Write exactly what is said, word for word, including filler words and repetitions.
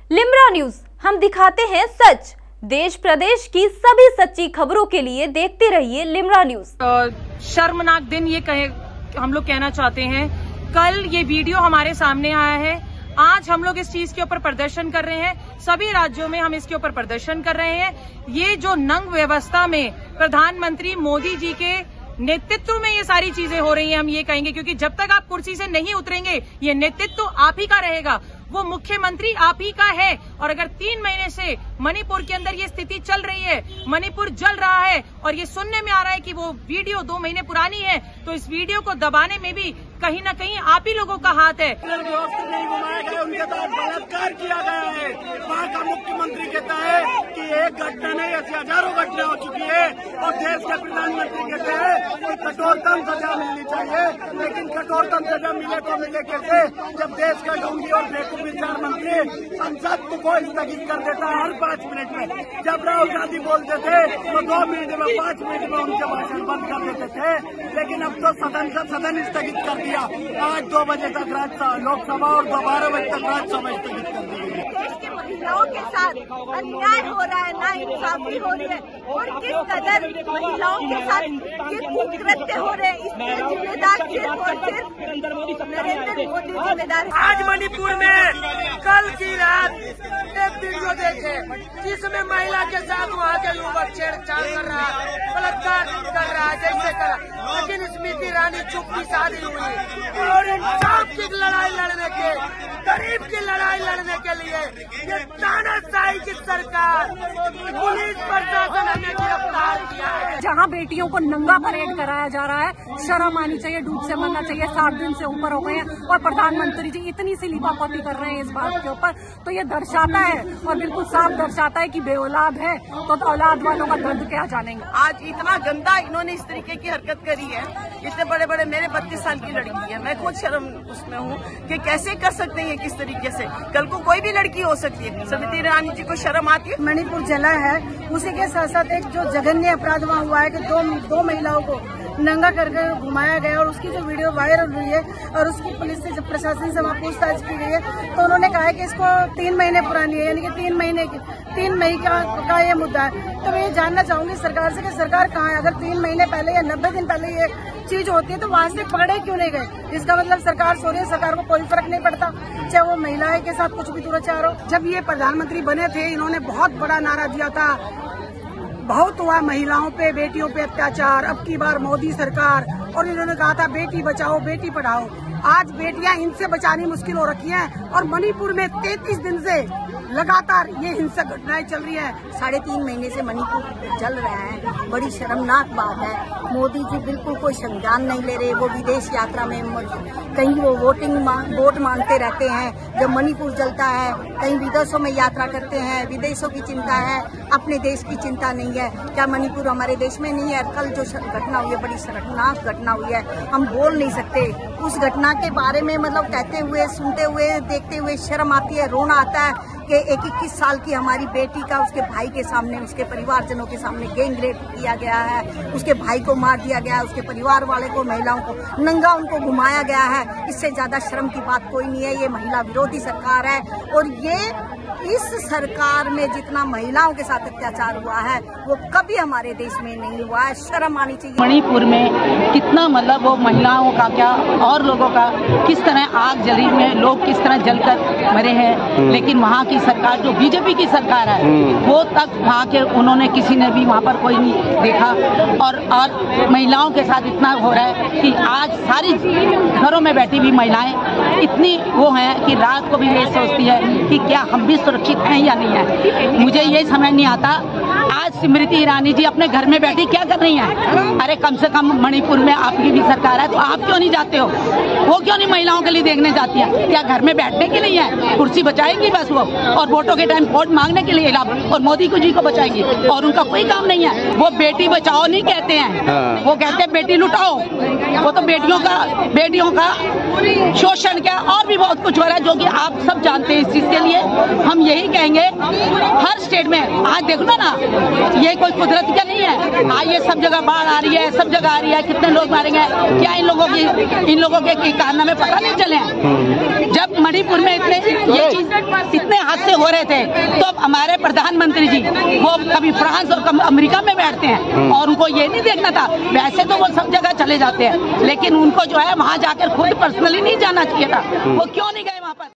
Limra news, हम दिखाते हैं सच। देश प्रदेश की सभी सच्ची खबरों के लिए देखते रहिए लिम्रा न्यूज। शर्मनाक दिन ये कहे हम लोग कहना चाहते हैं। कल ये वीडियो हमारे सामने आया है, आज हम लोग इस चीज के ऊपर प्रदर्शन कर रहे हैं। सभी राज्यों में हम इसके ऊपर प्रदर्शन कर रहे हैं। ये जो नंग व्यवस्था में प्रधानमंत्री मोदी जी के नेतृत्व में ये सारी चीजें हो रही हैं, हम ये कहेंगे, क्योंकि जब तक आप कुर्सी से नहीं उतरेंगे ये नेतृत्व आप ही का रहेगा, वो मुख्यमंत्री आप ही का है। और अगर तीन महीने से मणिपुर के अंदर ये स्थिति चल रही है, मणिपुर जल रहा है और ये सुनने में आ रहा है कि वो वीडियो दो महीने पुरानी है, तो इस वीडियो को दबाने में भी कहीं ना कहीं आप ही लोगों का हाथ है। नहीं घुमाया गया, उनके साथ बलात्कार किया गया है। वहाँ का मुख्यमंत्री कहता है कि एक घटना नहीं, ऐसी हजारों घटना हो चुकी है और देश के प्रधानमंत्री कहते हैं कि कठोरतम सजा मिलनी चाहिए। लेकिन कठोरतम सजा मिले तो मिले कैसे, जब देश का ढोंगी और बेवकूफ विचार मंत्री संसद को स्थगित कर देता है हर पाँच मिनट में। जब राहुल गांधी बोलते थे तो दो मिनट में, पाँच मिनट में उनके भाषण बंद कर देते थे, लेकिन अब तो सदन का सदन स्थगित कर दिया। आज दो बजे तक राज्यसभा लोकसभा और दो बारह बजे तक राज्यसभा स्थगित कर दी गई। देश के महिलाओं के साथ अन्याय हो रहा है, नाइंसाफी हो रही है और किस कदर महिलाओं के साथ ये कुकृत्य हो रहे हैं, इसके जिम्मेदार सिर्फ और सिर्फ नरेंद्र मोदी जिम्मेदार है। आज मणिपुर में कल की रात एक वीडियो देखे जिसमें महिला के साथ वहाँ के युवक छेड़छाड़ कर रहा है, बलात्कार कर रहा है, जैसे कर रहा है। लेकिन स्मृति ईरानी चुप की शादी हुई और इंसाफ की लड़ाई लड़ने के, गरीब की लड़ाई लड़ने के लिए ये तानाशाही की सरकार, पुलिस प्रशासन हमें गिरफ्तार किया है। जहाँ बेटियों को नंगा परेड कराया जा रहा है, शर्म आनी चाहिए, डूब से मरना चाहिए। सात दिन से ऊपर हो गए हैं और प्रधानमंत्री जी इतनी सी लिपापोती कर रहे हैं इस बात के ऊपर, तो ये दर्शाता है और बिल्कुल साफ दर्शाता है कि बेऔलाद है तो औलाद वालों का दर्द क्या जानेंगे। आज इतना गंदा इन्होंने इस तरीके की हरकत करी है, इतने बड़े बड़े, मेरे बत्तीस साल की लड़की है, मैं खुद शर्म उसमें हूँ कि कैसे कर सकते हैं किस तरीके से। कल को कोई भी लड़की हो सकती है, स्मृति ईरानी जी को शर्म आती है। मणिपुर जला है, उसी के साथ साथ एक जो जघन्य अपराध वहाँ हुआ है कि दो दो महिलाओं को नंगा करके घुमाया गया और उसकी जो वीडियो वायरल हुई है और उसकी पुलिस से जब प्रशासन से वहाँ पूछताछ की गई है तो उन्होंने कहा है कि इसको तीन महीने पुरानी है, यानी कि तीन महीने की तीन मई का, का ये मुद्दा है। तो मैं ये जानना चाहूंगी सरकार से कि सरकार कहाँ है। अगर तीन महीने पहले या नब्बे दिन पहले ये चीज होती है तो वहाँ से पकड़े क्यों नहीं गए? इसका मतलब सरकार सो रही है, सरकार को कोई फर्क नहीं पड़ता, चाहे वो महिलाएं के साथ कुछ भी दुराचार हो। जब ये प्रधानमंत्री बने थे इन्होंने बहुत बड़ा नारा दिया था, बहुत हुआ महिलाओं पे, बेटियों पे अत्याचार, अब की बार मोदी सरकार, और इन्होंने कहा था बेटी बचाओ बेटी पढ़ाओ। आज बेटियां इनसे बचानी मुश्किल हो रखी हैं और मणिपुर में तैंतीस दिन से लगातार ये हिंसक घटनाएं चल रही हैं। साढ़े तीन महीने से मणिपुर जल रहा है, बड़ी शर्मनाक बात है। मोदी जी बिल्कुल कोई संज्ञान नहीं ले रहे, वो विदेश यात्रा में कहीं वो वोटिंग वोट मांगते रहते हैं। जब मणिपुर जलता है कहीं विदेशों में यात्रा करते हैं, विदेशों की चिंता है, अपने देश की चिंता नहीं है। क्या मणिपुर हमारे देश में नहीं है? कल जो घटना हुई है बड़ी शर्मनाक घटना हुई है, हम बोल नहीं सकते उस घटना के बारे में। मतलब कहते हुए, सुनते हुए, देखते हुए शर्म आती है, रोना आता है कि एक इक्कीस साल की हमारी बेटी का उसके भाई के सामने, उसके परिवारजनों के सामने गैंग रेप किया गया है, उसके भाई को मार दिया गया है, उसके परिवार वाले को, महिलाओं को नंगा उनको घुमाया गया है। इससे ज्यादा शर्म की बात कोई नहीं है। ये महिला विरोधी सरकार है और ये इस सरकार में जितना महिलाओं के साथ अत्याचार हुआ है वो कभी हमारे देश में नहीं हुआ है। शर्म आनी चाहिए। मणिपुर में कितना मतलब वो महिलाओं का क्या और लोगों का किस तरह आग जली में लोग किस तरह जलकर मरे हैं, लेकिन वहाँ की सरकार जो बीजेपी की सरकार है वो तक वहाँ के उन्होंने किसी ने भी वहाँ पर कोई नहीं देखा। और और महिलाओं के साथ इतना हो रहा है कि आज सारी घरों में बैठी हुई महिलाएं इतनी वो हैं कि रात को भी ये सोचती है कि क्या हम भी सुरक्षित हैं या नहीं है। मुझे ये समझ नहीं आता आज स्मृति ईरानी जी अपने घर में बैठी क्या कर रही हैं? अरे कम से कम मणिपुर में आपकी भी सरकार है तो आप क्यों नहीं जाते हो? वो क्यों नहीं महिलाओं के लिए देखने जाती हैं? क्या घर में बैठने के लिए है? कुर्सी बचाएंगी बस वो, और वोटों के टाइम वोट मांगने के लिए और मोदी को जी को बचाएंगी, और उनका कोई काम नहीं है। वो बेटी बचाओ नहीं कहते हैं, वो कहते हैं बेटी लुटाओ। वो तो बेटियों का बेटियों का शोषण क्या और भी बहुत कुछ हो रहा है जो कि आप सब जानते हैं। इस चीज के लिए हम यही कहेंगे हर स्टेट में आज देखो ना, ये कोई कुदरत का नहीं है। आज ये सब जगह बाढ़ आ रही है, सब जगह आ रही है, कितने लोग मारेंगे? क्या इन लोगों की इन लोगों के कारनामे पता नहीं चले हैं? जब जब मणिपुर में इतने ये चीज इतने हादसे हो रहे थे तो हमारे प्रधानमंत्री जी वो कभी फ्रांस और कभी अमेरिका में बैठते हैं और उनको ये नहीं देखना था। वैसे तो वो सब जगह चले जाते हैं, लेकिन उनको जो है वहाँ जाकर खुद पर्सनली नहीं जाना चाहिए था। वो क्यों नहीं गए वहाँ पर?